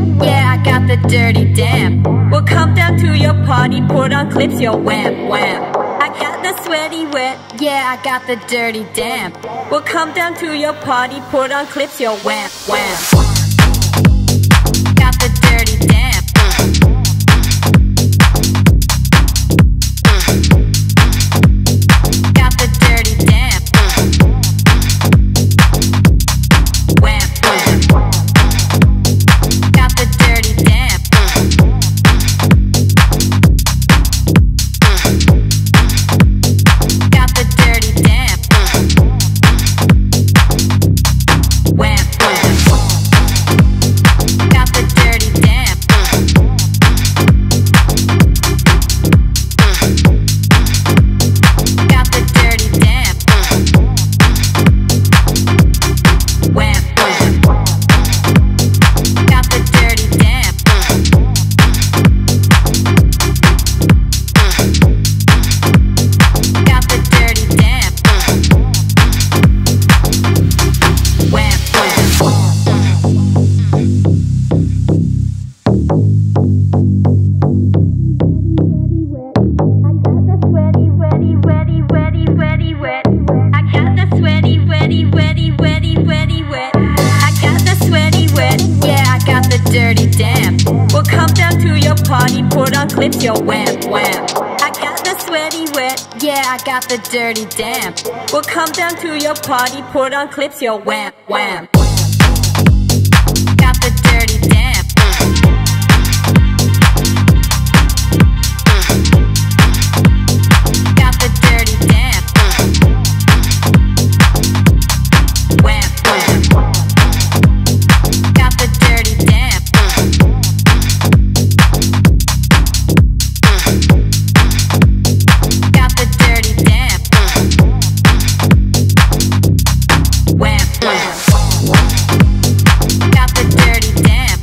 Yeah, I got the dirty damp. We'll come down to your party, put on clips, yo wham wham. I got the sweaty wet, yeah, I got the dirty damp. We'll come down to your party, put on clips, yo wham wham. Got the dirty damp. Got the dirty damp. Wham wham. Got the dirty damp. Got the dirty damp. Wham wham. Got the dirty damp. Got the dirty damp. Wham wham. Got the dirty damp. Got the dirty damp. Wham wham. I got the sweaty, wetty, wetty, wetty, wetty, wet. I got the sweaty wet, yeah, I got the dirty damp. We'll come down to your party, put on clips, yo wham wham. I got the sweaty wet, yeah, I got the dirty damp. We'll come down to your party, put on clips, yo wham wham. Got the dirty damp. Got the dirty damp. Wham wham. Got the dirty damp. Got the dirty damp. Wham wham. Got the dirty damp.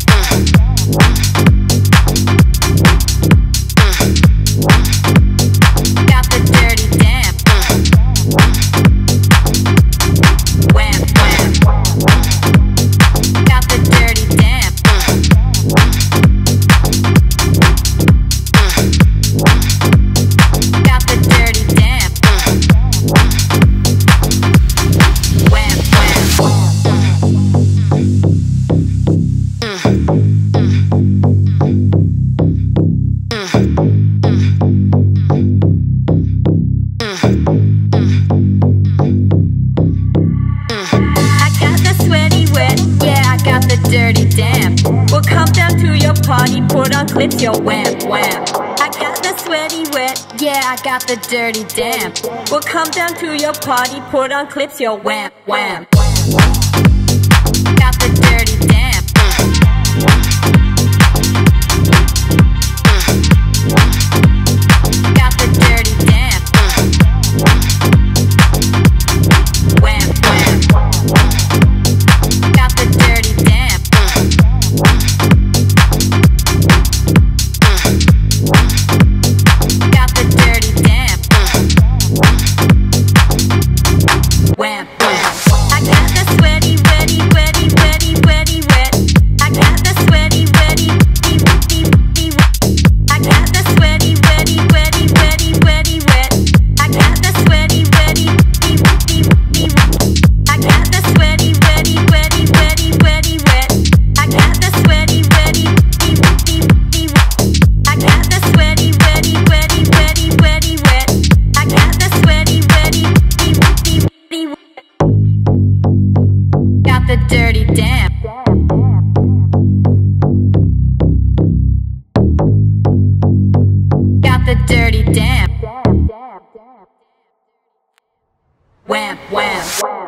Got the dirty damp. Wham wham. Got the dirty damp. Got the dirty damp. Wham wham. I got the sweaty wet, yeah, I got the dirty damp. We'll come down to your party, put on clips, yo wham wham. I got the sweaty wet, yeah, I got the dirty damp. We'll come down to your party, put on clips, yo wham wham. Got the dirty damp. Got the dirty damp. Wham wham. Got the dirty damp. Got the dirty damp. Wham wham. I got the sweaty, wetty, wetty, wetty, wetty, wet. I got the sweaty, wetty, I got the sweaty, wetty, wetty, wetty, wetty, wet. I got the sweaty, wetty, I got the sweaty, wetty, wetty, wetty, wetty, wet. I got the sweaty, wetty, I got the sweaty, wetty, wetty, wetty, wetty, wet. I got the sweaty, wetty, got the dirty damp. Got the dirty damp. Wham wham.